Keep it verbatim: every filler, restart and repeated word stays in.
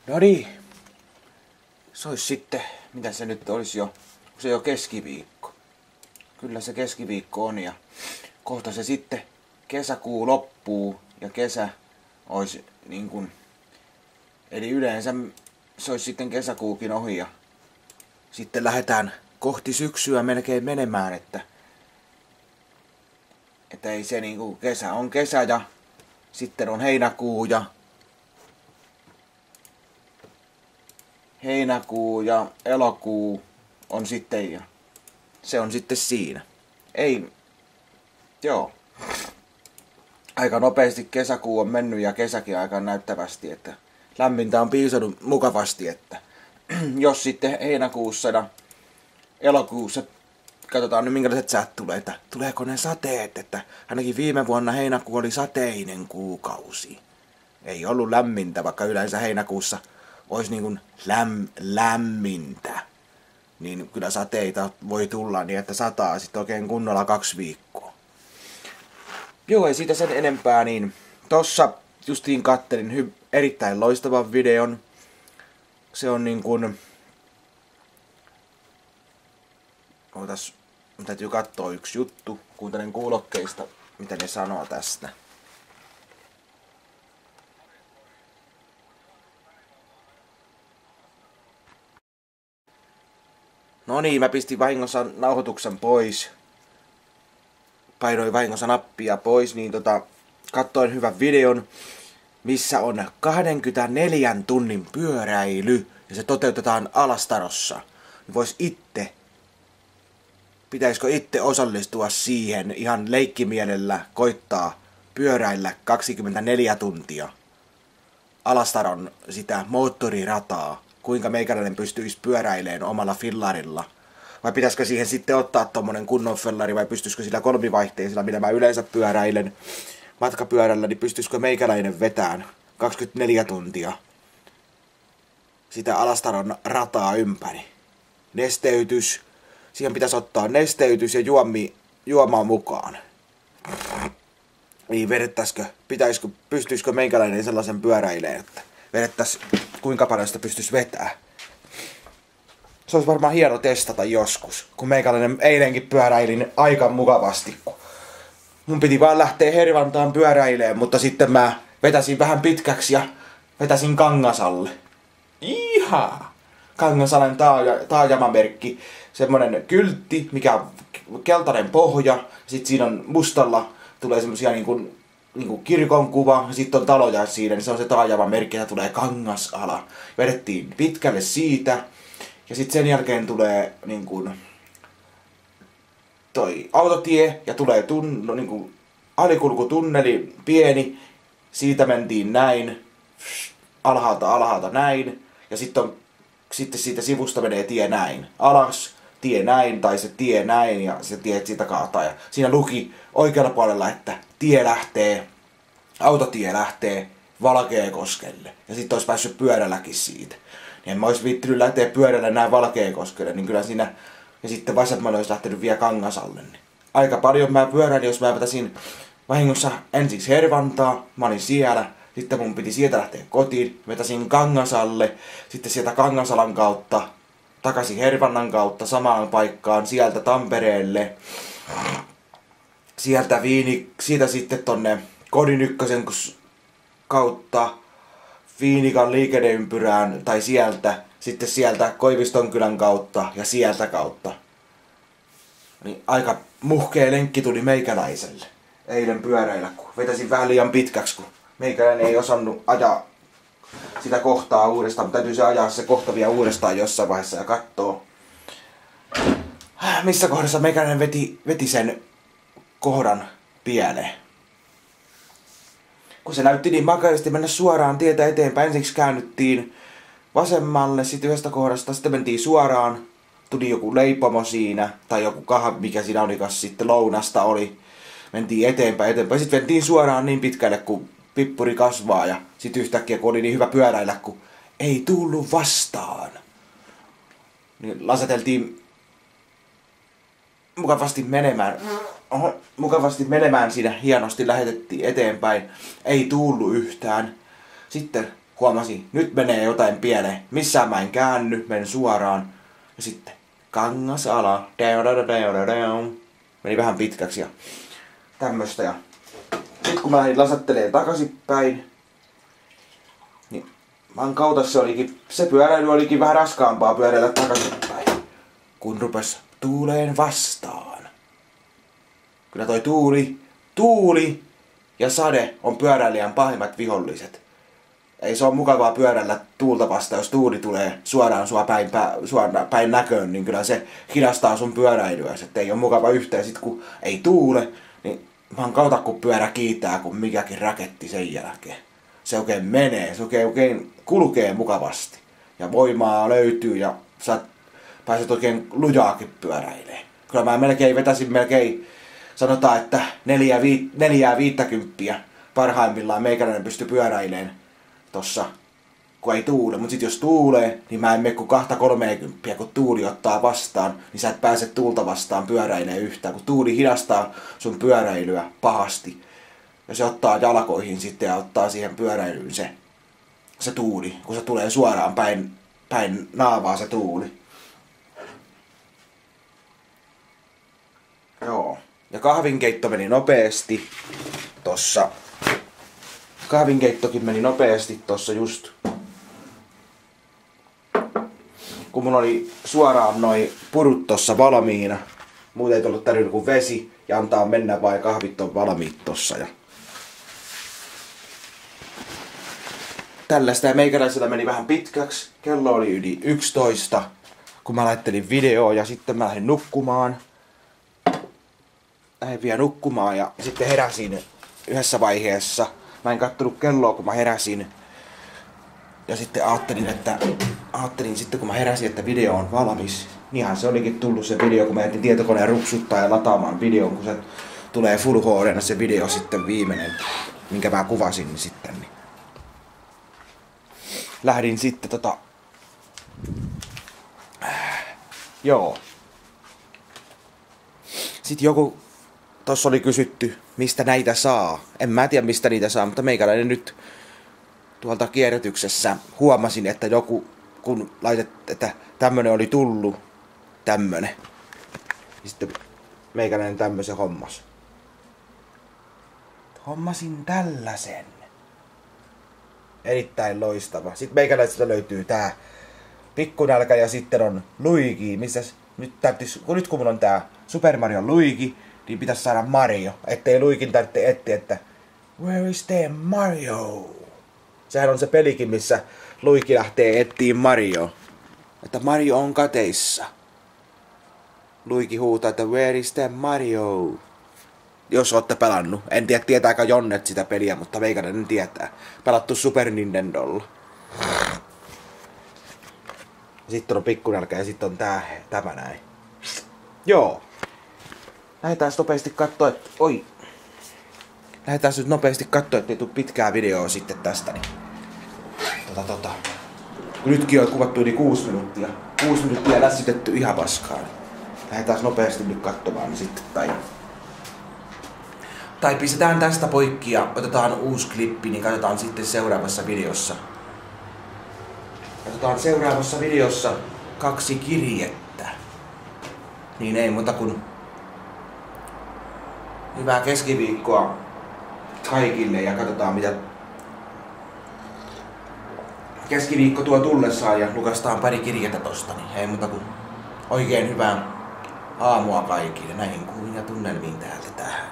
No niin. Se olisi sitten, mitä se nyt olisi jo, se jo keskiviikko. Kyllä se keskiviikko on ja kohta se sitten kesäkuu loppuu ja kesä olisi niin kuin, eli yleensä se olisi sitten kesäkuukin ohi ja sitten lähdetään kohti syksyä melkein menemään, että että ei se niinku, kesä on kesä ja sitten on heinäkuu ja heinäkuu ja elokuu on sitten ja se on sitten siinä. Ei, joo. Aika nopeasti kesäkuu on mennyt ja kesäkin aika näyttävästi, että lämmintä on piisannut mukavasti, että jos sitten heinäkuussa ja elokuussa katsotaan nyt minkälaiset säät tulee, että tuleeko ne sateet, että ainakin viime vuonna heinäkuu oli sateinen kuukausi. Ei ollut lämmintä, vaikka yleensä heinäkuussa olisi niin kuin läm, lämmintä. Niin kyllä sateita voi tulla niin, että sataa sitten oikein kunnolla kaksi viikkoa. Joo, ei siitä sen enempää, niin tossa justiin kattelin hy- erittäin loistavan videon. Se on niin kuin... Ootas, mun täytyy katsoa yksi juttu. Kuuntelen kuulokkeista, mitä ne sanoo tästä. No niin, mä pistin vahingossa nauhoituksen pois. Painoin vahingossa nappia pois, niin tota, katsoin hyvän videon, missä on kaksikymmentäneljän tunnin pyöräily, ja se toteutetaan Alastarossa. Vois itse, pitäisikö itse osallistua siihen ihan leikkimielellä koittaa pyöräillä kaksikymmentäneljä tuntia Alastaron sitä moottorirataa, kuinka meikäläinen pystyisi pyöräilemään omalla fillarilla. Vai pitäisikö siihen sitten ottaa tommonen kunnon fellari, vai pystyisikö sillä kolmivaihteisella, millä mä yleensä pyöräilen matkapyörällä, niin pystyisikö meikäläinen vetään kaksikymmentäneljä tuntia sitä Alastaron rataa ympäri. Nesteytys, siihen pitäisi ottaa nesteytys ja juomi, juomaa mukaan. Niin vedettäisikö, pitäisikö, pystyisikö meikäläinen sellaisen pyöräilemään, että vedettäis kuinka paljon sitä pystyisi vetää. Se olisi varmaan hieno testata joskus, kun meikäläinen eilenkin pyöräilin aika mukavasti. Mun piti vaan lähteä Hervantaan pyöräilemään, mutta sitten mä vetäsin vähän pitkäksi ja vetäsin Kangasalle. Ihaa! Kangasalan taaja, taajamamerkki, semmonen kyltti, mikä on keltainen pohja, sit siinä on mustalla tulee semmosia niinku, niinku kirkon kuva, ja sitten on taloja siinä, niin se on se taajamamerkki, ja tulee Kangasala. Vedettiin pitkälle siitä, ja sitten sen jälkeen tulee niinku toi autotie, ja tulee tun, no, niinku, alikulkutunneli, pieni, siitä mentiin näin, alhaalta alhaalta näin, ja sitten on sitten siitä sivusta menee tie näin, alas, tie näin, tai se tie näin, ja se tie siitä kaataa. Ja siinä luki oikealla puolella, että tie lähtee, autotie lähtee Valkeakoskelle. Ja sitten olisi päässyt pyörälläkin siitä. Niin en mä olisi viittinyt lähteä pyörällä näin Valkeakoskelle, niin kyllä siinä, ja sitten vasemmalle olisi lähtenyt vielä Kangasalle. Niin aika paljon mä pyöräilin, jos mä vetäisin vahingossa ensiksi Hervantaa, mä olin siellä. Sitten mun piti sieltä lähteä kotiin, vetäisin Kangasalle, sitten sieltä Kangasalan kautta, takaisin Hervannan kautta samaan paikkaan, sieltä Tampereelle, sieltä Viini, siitä sitten tonne Kodin ykkösen kautta Viinikan liikenneympyrään, tai sieltä, sitten sieltä Koivistonkylän kautta ja sieltä kautta. Niin aika muhkea lenkki tuli meikäläiselle eilen pyöräillä, kun vetäisin vähän liian pitkäksi, kun meikäläinen ei osannut ajaa sitä kohtaa uudestaan, mutta täytyy se ajaa se kohta vielä uudestaan jossain vaiheessa ja kattoo, missä kohdassa meikäläinen veti, veti sen kohdan pieleen. Kun se näytti niin makaisesti mennä suoraan tietä eteenpäin, ensiksi käännyttiin vasemmalle, sitten yhdestä kohdasta, sitten mentiin suoraan, tuli joku leipomo siinä, tai joku kahvi, mikä siinä olikas sitten lounasta oli, mentiin eteenpäin, eteenpäin, sitten mentiin suoraan niin pitkälle, kun pippuri kasvaa ja sit yhtäkkiä kun oli niin hyvä pyöräillä, kun ei tullut vastaan. Niin laseteltiin mukavasti menemään. Oho, mukavasti menemään siinä hienosti lähetettiin eteenpäin. Ei tullut yhtään. Sitten huomasin, nyt menee jotain pieleen. Missään mä en käänny, menen suoraan. Ja sitten Kangasala. Meni vähän pitkäksi ja tämmöstä. Ja sit kun mä lähdin lasattelee takaisinpäin, niin maan kautta se olikin, se pyöräily olikin vähän raskaampaa pyöräillä takaisinpäin. Kun rupes tuuleen vastaan. Kyllä toi tuuli, tuuli ja sade on pyöräilijän pahimmat viholliset. Ei se ole mukavaa pyöräillä tuulta vastaan, jos tuuli tulee suoraan sua päin, pää, suoraan päin näköön, niin kyllä se hidastaa sun pyöräilyä. Että ei ole mukava yhtään. Sit kun ei tuule, niin maan kautta kun pyörä kiitää, kun mikäkin raketti sen jälkeen. Se oikein menee, se oikein, oikein kulkee mukavasti. Ja voimaa löytyy ja sä pääset oikein lujaakin pyöräilemään. Kyllä mä melkein vetäisin melkein, sanotaan, että neljää, vii, neljää viittäkymppiä parhaimmillaan meikäläinen pystyy pyöräilemään tossa, kun ei tuule. Mut sit jos tuulee, niin mä en mene kuin kahta kolmeekymppiä, kun tuuli ottaa vastaan, niin sä et pääse tuulta vastaan pyöräilemään yhtään, kun tuuli hidastaa sun pyöräilyä pahasti. Ja se ottaa jalkoihin sitten ja ottaa siihen pyöräilyyn se, se tuuli, kun se tulee suoraan päin, päin naavaa se tuuli. Joo. Ja kahvinkeitto meni nopeasti tossa. Kahvinkeittokin meni nopeasti tossa just. Kun mulla oli suoraan noi purut tossa valmiina. Muuten ei tullut tarjolla kuin vesi ja antaa mennä vai kahvit on valmiit tossa. Ja tällaista ja meikäläisellä meni vähän pitkäksi. Kello oli yli yksitoista, kun mä laittelin videoa ja sitten mä lähdin nukkumaan. Lähdin vielä nukkumaan ja sitten heräsin yhdessä vaiheessa. Mä en kattonut kelloa, kun mä heräsin. Ja sitten ajattelin, että ajattelin sitten, kun mä heräsin, että video on valmis. Niinhän se olikin tullut se video, kun mä jätin tietokoneen ruksuttaa ja lataamaan videon, kun se tulee Full H D:nä se video sitten viimeinen, minkä mä kuvasin niin sitten. Niin. Lähdin sitten tota... Joo. Sitten joku... Tossa oli kysytty, mistä näitä saa. En mä tiedä, mistä niitä saa, mutta meikäläinen nyt tuolta kierrätyksessä huomasin, että joku, kun laitet, että tämmönen oli tullut, tämmönen. Ja sitten meikäläinen tämmösen hommas. Hommasin tällaisen. Erittäin loistava. Sitten meikäläisestä löytyy tää pikkunälkä ja sitten on Luigi, missä nyt täytyis, kun nyt kun mulla on tää Super Mario Luigi, niin pitäisi saada Mario, ettei Luigin tarvitse etsiä, että where is the Mario? Sehän on se pelikin, missä Luigi lähtee etsiin Mario. Että Mario on kateissa. Luigi huutaa, että where is the Mario? Jos ootte pelannut. En tiedä, tietääkö Jonnet sitä peliä, mutta meikäläinen tietää. Pelattu Super Nintendolla. Sitten on pikkunälkä ja sitten on tää, tämä näin. Joo. Lähdetään nopeasti kattoo, että... Oi! Lähdetään nyt nopeasti kattoo, ettei tuu pitkää videoa sitten tästä, niin... Tota tota... Kun nytkin on kuvattu yli kuusi minuuttia. Kuusi minuuttia lässytetty ihan paskaan. Niin lähdetään nopeasti nyt katsomaan, niin sitten tai... Tai pistetään tästä poikki ja otetaan uusi klippi, niin katsotaan sitten seuraavassa videossa. Katsotaan seuraavassa videossa kaksi kirjettä. Niin ei muuta kuin... Hyvää keskiviikkoa kaikille ja katsotaan mitä keskiviikko tuo tullessaan ja lukastaan pari kirjettä tosta, niin ei muuta kuin oikein hyvää aamua kaikille näihin kuviin ja tunnelmiin täältä tähän.